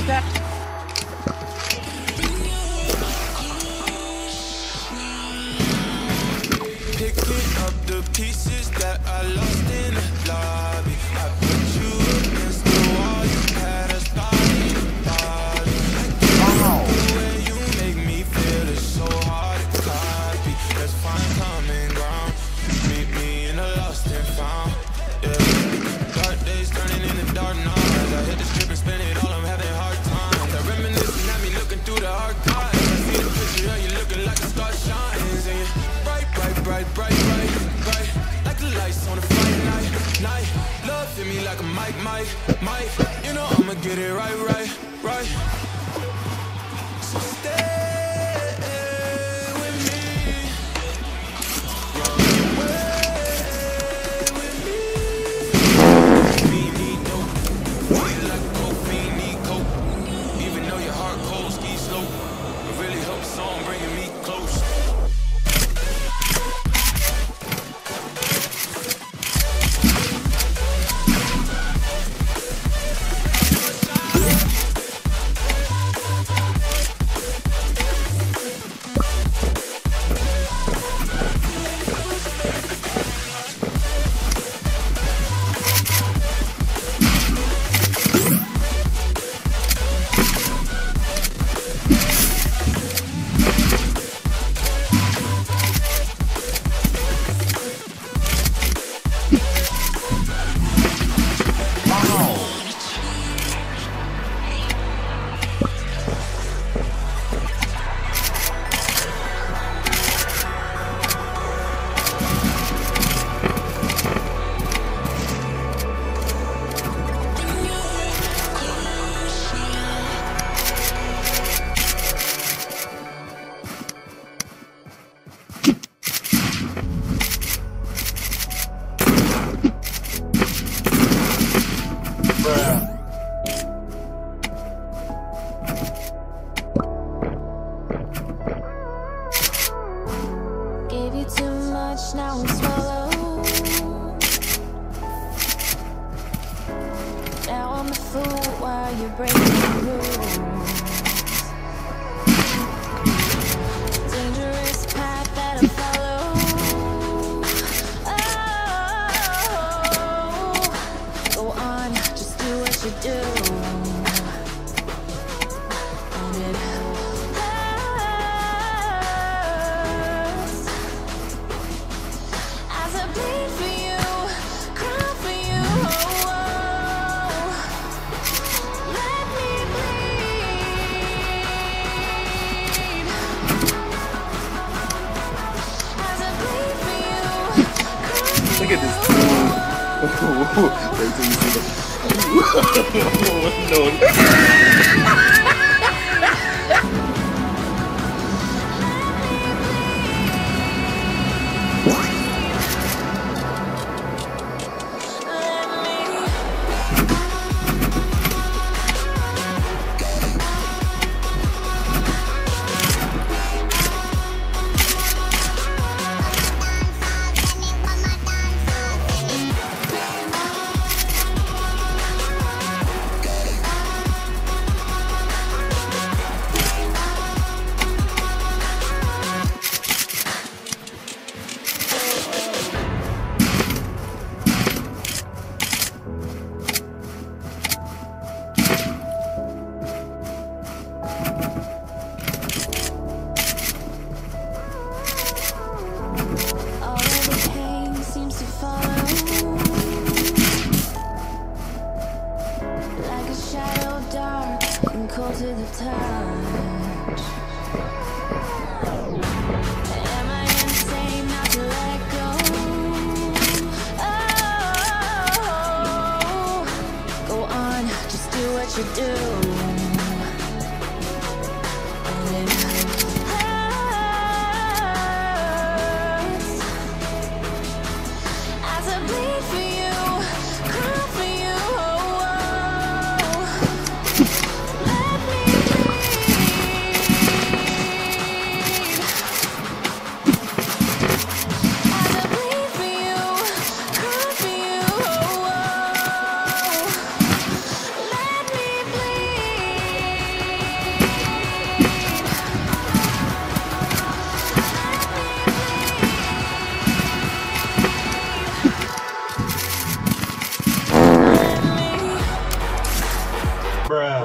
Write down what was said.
Picking up the pieces that I lost in the lobby. I put you against the wall, you had us body to body. The way you make me feel is so hard to copy. Let's find common ground, meet me in the lost and found. Yeah. Dark days turning into dark nights. I hit the strip and spend it all, I'm having hard times. I reminiscing at me looking through the archives. I see the picture of you looking like a star shines. And you bright, bright, bright, bright, bright, bright, like the lights on a Friday night, night. Love hit me like a mic, mic, mic. You know I'ma get it right, right, right. So stay with me, run away with me. Fiend need dope, feel like coke, fiend need coke. Even though your heart cold, ski slope, it really helps song bringing me close. Gave you too much, now we swallow. Now I'm the fool while you're breaking the rules. Dangerous path that I follow. Oh, go on, just do what you do. And it as I bleed for you, cry for you, oh, let me bleed. As I bleed for you, cry for Look at this. Wait till you see the. No. all of the pain seems to follow, like a shadow dark and cold to the touch. Am I insane not to let go? Oh, go on, just do what you do. And it hurts as I bleed for you, cry for you, oh, let me bleed. As I bleed for you, cry for you, oh, let me bleed. Bruh.